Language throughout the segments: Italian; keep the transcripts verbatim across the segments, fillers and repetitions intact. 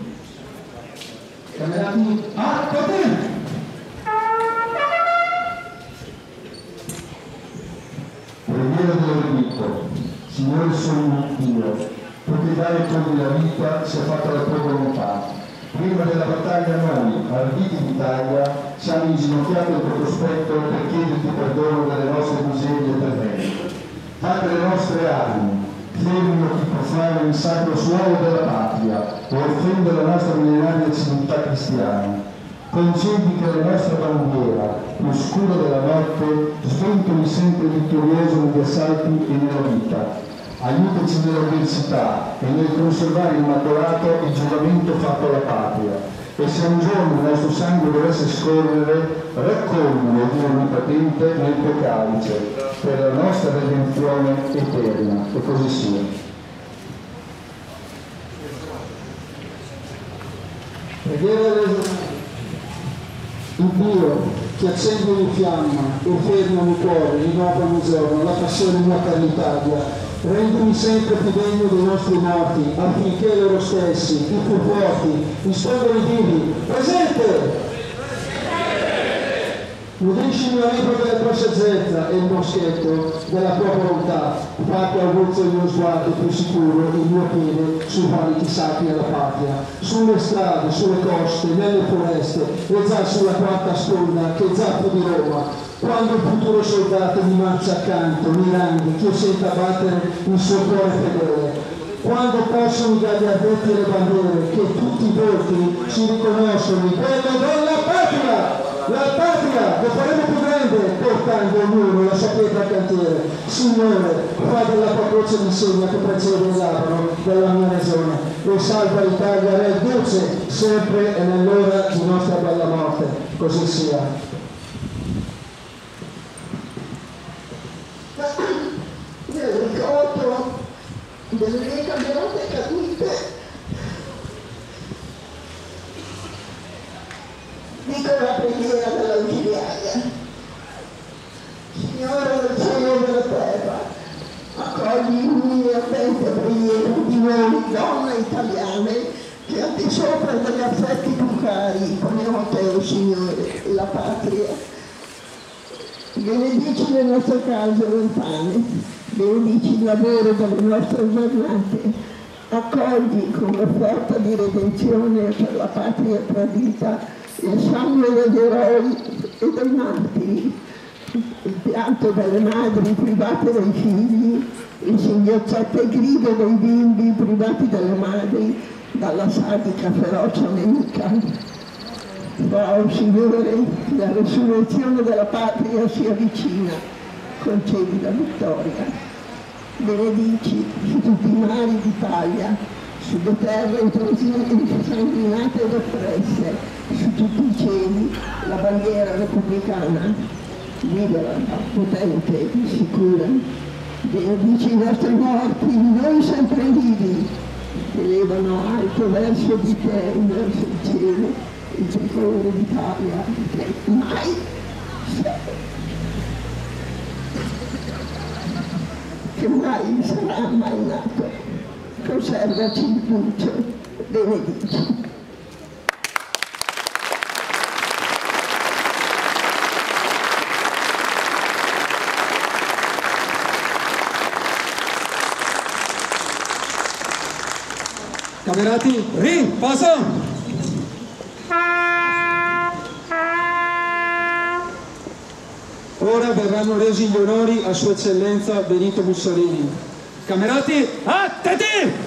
Camerati, ah, potete! Preghiera dell'Olimpo, Signore sono Dio, proprietario tu della vita, sia fatta la tua volontà. Prima della battaglia noi, arditi d'Italia, siamo inginocchiati al tuo cospetto per chiederti perdono delle nostre miserie terrene. Fate le nostre armi, fermino chi profana il sacro suolo della patria e offende la nostra millenaria civiltà cristiana. Concedi che la nostra bandiera, più scura della notte, sventoli sempre vittorioso negli assalti e nella vita. Aiutaci nell'avversità e nel conservare immacolato il giuramento fatto alla patria. E se un giorno il nostro sangue dovesse scorrere, raccoglilo Dio onnipotente nel tuo calice, per la nostra redenzione eterna. E così sia. Preghiera del il Dio che accende ogni fiamma e ferma ogni cuore, rinnova ogni giorno la passione mia per l'Italia. Rendimi sempre più degno dei nostri morti, affinché loro stessi, i più forti, rispondano i vivi. Presente! Nutriscimi la lingua della tua saggezza e il moschetto della tua volontà. Fate avulso il mio sguardo più sicuro, il mio piede sui valichi sacri della patria, sulle strade, sulle coste, nelle foreste e già sulla quarta sponda che già più di Roma. Quando il futuro soldato mi marcia accanto, mi ranghi, che io senta battere il suo cuore fedele. Quando possono dagli addetti le bandiere, che tutti i volti si riconoscono in quello della patria! La patria lo faremo più grande portando ognuno la sua pietra al cantiere. Signore, fa della tua croce l'insegna che precede il labro della mia regione e salva l'Italia, Re Duce, sempre e nell'ora di nostra bella morte. Così sia. Nel ricordo delle mie camerate cadute dico la preghiera dell'ausiliaria. Signore del cielo e della terra, accogli le mie attente preghiere di noi donne italiane che al di sopra degli affetti più cari poniamo a te, oh Signore, la patria. Benedici le nostre case lontane, benedici il lavoro delle nostre giornate, accogli con offerta di redenzione per la patria tradita il sangue degli eroi e dei martiri, il pianto delle madri private dei figli, le singhiazzate grida dei bimbi privati dalle madri dalla sadica ferocia nemica. Oh Signore, la resurrezione della patria sia vicina, concedi la vittoria. Benedici su tutti i mari d'Italia, sulle terre insanguinate ed oppresse, su tutti i cieli, la bandiera repubblicana, libera, potente, sicura. Benedici i nostri morti, noi sempre vivi, che elevano alto verso di te, verso il cielo, il tricolore d'Italia, che mai che mai sarà mai nato. Conservaci il luce, benedici. Camerati, riposo! Ora verranno resi gli onori a Sua Eccellenza Benito Mussolini. Camerati, attenti!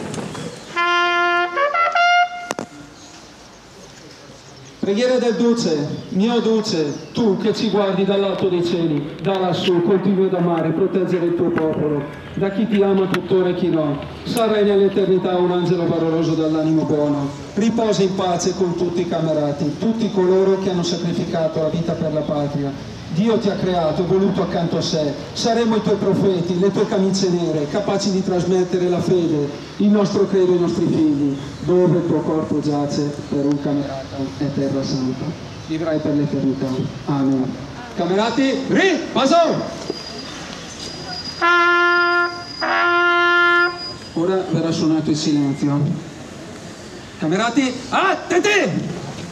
Preghiera del Duce, mio Duce, tu che ci guardi dall'alto dei cieli, da lassù, continui ad amare, proteggere il tuo popolo, da chi ti ama tuttora e chi no. Sarai nell'eternità un angelo valoroso dall'animo buono. Riposa in pace con tutti i camerati, tutti coloro che hanno sacrificato la vita per la patria. Dio ti ha creato e voluto accanto a sé. Saremo i tuoi profeti, le tue camicie nere, capaci di trasmettere la fede, il nostro credo ai nostri figli. Dove il tuo corpo giace per un camerata è terra santa. Vivrai per l'eternità. Amen. Camerati, riposo! Ora verrà suonato il silenzio. Camerati, attenti!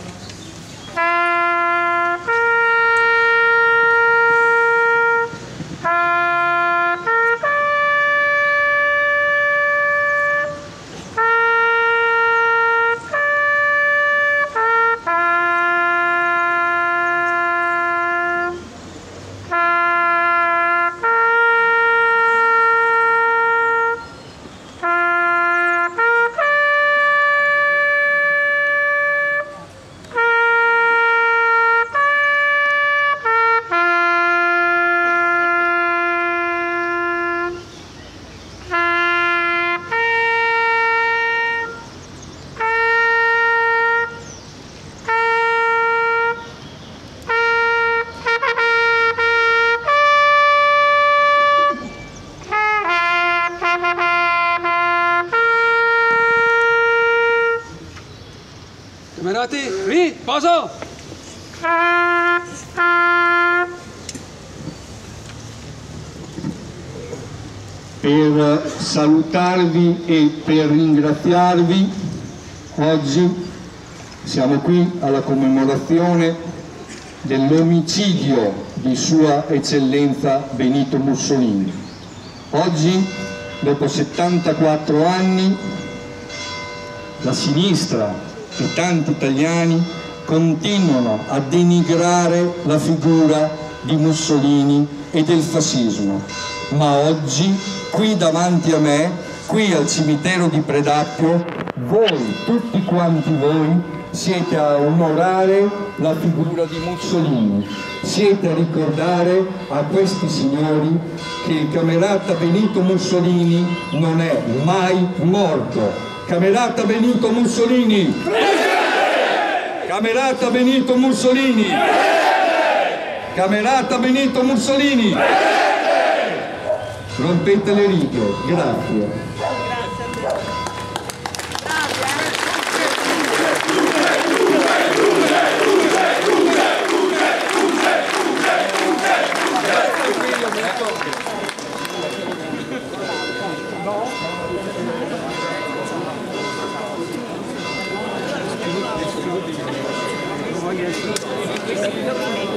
Camerati, riposo! Per salutarvi e per ringraziarvi, oggi siamo qui alla commemorazione dell'omicidio di Sua Eccellenza Benito Mussolini. Oggi, dopo settantaquattro anni, la sinistra e tanti italiani continuano a denigrare la figura di Mussolini e del fascismo, ma oggi qui davanti a me, qui al cimitero di Predappio, voi, tutti quanti voi, siete a onorare la figura di Mussolini, siete a ricordare a questi signori che il camerata Benito Mussolini non è mai morto. Camerata Benito Mussolini! Presente! Camerata Benito Mussolini! Presente! Camerata Benito Mussolini! Presente! Rompete le righe, grazie. Voglio